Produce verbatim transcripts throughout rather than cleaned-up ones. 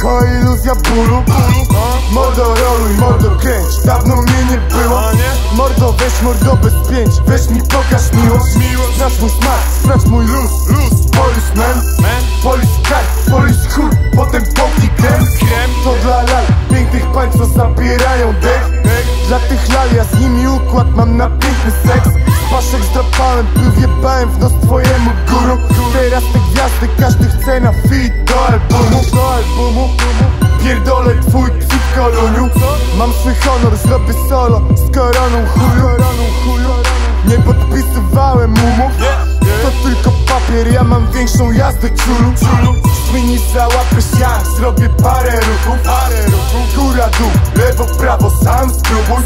to iluzja bólu. Mordo roluj, mordo kręć, dawno mnie nie było. Mordo weź, mordo bez pięć, weź mi pokaż miłość. Sprawdź mój smak, sprawdź mój luz. Policeman, police cut, police chuj, potem poki krem. To dla lal, pięknych pań, co zabierają dech. Dla tych lal, ja z nimi układ mam na piękny seks. Paszek zdrapałem, pył wjebałem w nos twojemu guru. Teraz te gwiazdy, każdy chce na fit do albumu. Do albumu pierdolę twój psik koloniu. Mam swój honor, zrobię solo z koroną chuju. Nie podpisywałem umów, to tylko papier, ja mam większą jazdę czulu. Zmienisz, załapiesz, ja zrobię parę ruchów. Góra, dół, lewo, prawo, sam spróbuj.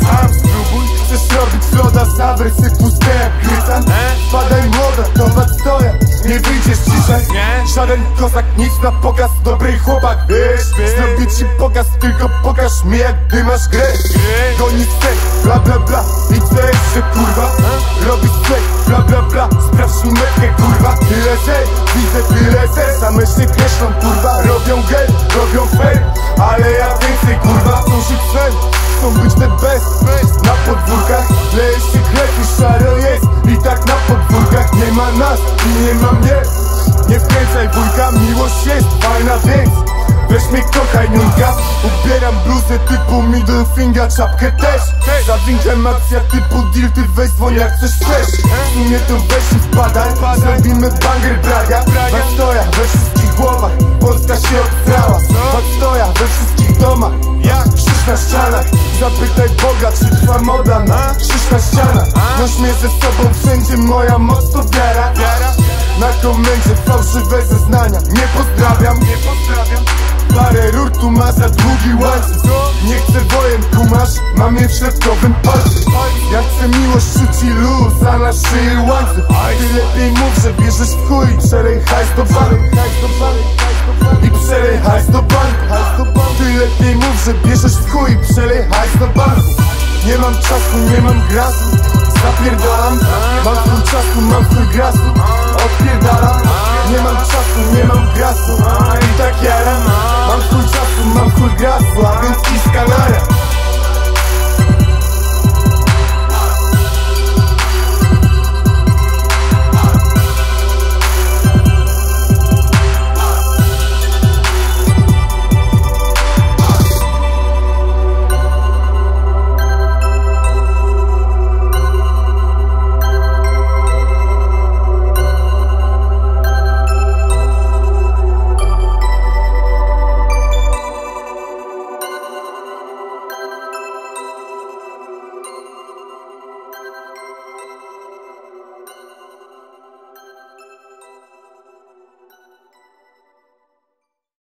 Chcesz robić loda, zawrysy puste jak grycan. Spadaj młoda, to was stoja, nie wyjdziesz ciszej. Żaden kozak, nic na pokaz, dobry chłopak, wiesz. Zrobię ci pokaz, tylko pokaż mi jak ty masz grę. Gonić sek, bla bla bla, i co jeszcze kurwa? Robisz sek, bla bla bla, sprawdź mi metkę kurwa. Tyle zer, widzę tyle zer, same się kreślą kurwa. Robią gel, robią fail, ale ja więcej kurwa. Chcą żyć sen, chcą być the best. Na podwórkach leje się chleb i szaro jest. I tak na podwórkach nie ma nas i nie ma mnie. Nie wkręcaj wujka, miłość jest fajna, więc weź mnie kochaj niunka. Ubieram bluzę typu middle finger, czapkę też. Za winklem akcja typu deal, ty weź dzwoń jak coś chcesz. W sumie to weź i wpadaj, zrobimy banger Braga. Badstoja we wszystkich głowach, Polska się obstrała. Badstoja we wszystkich domach, krzyż na ścianach. Zapytaj Boga, czy trwa moda na krzyż na ścianach. Noś mnie ze sobą wszędzie, moja moc to wiara. Na komendzie fałszywe zeznania, nie pozdrawiam, nie pozdrawiam. Parę rur tu ma za długi łańcuch. Nie chcę wojen, kumasz, mam je w środkowym palcu. Ja chcę miłość, rzuci luz, a na szyi łańcuch. Ty lepiej mów, że wierzysz w chuj i przelej hajs do banku. I przelej hajs do banku. Ty lepiej mów, że bierzesz w chuj i przelej hajs do banku. Nie mam czasu, nie mam grasu, zapierdalam. Mam chuj czasu, mam chuj grasu, odpierdalam. Nie mam czasu, nie mam grasu, i tak jaram. Mam chuj czasu, mam chuj grasu, a więc kiska nara.